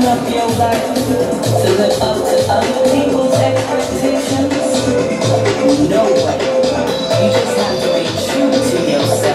up your life to live up to other people's expectations? No way. You just have to be true to yourself.